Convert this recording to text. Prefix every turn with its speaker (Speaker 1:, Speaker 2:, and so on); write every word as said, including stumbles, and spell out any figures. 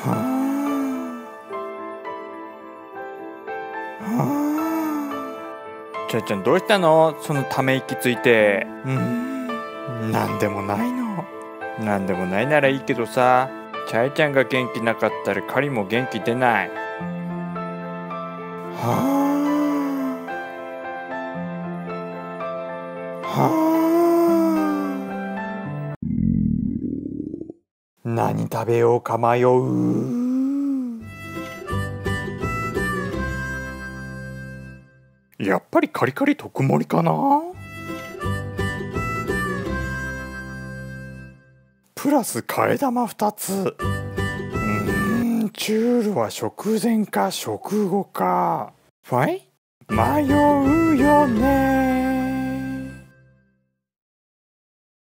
Speaker 1: はあはあ。ちゃちゃんどうしたの？そのため息ついて。うーん、なんでもないの。なんでもないならいいけどさ、ちゃいちゃんが元気なかったらカリも元気出ない。はあはあ。何食べようか迷う。やっぱりカリカリ特盛りかな。プラス替え玉ふたつ。うーん、チュールは食前か食後か。ファイ迷うよね。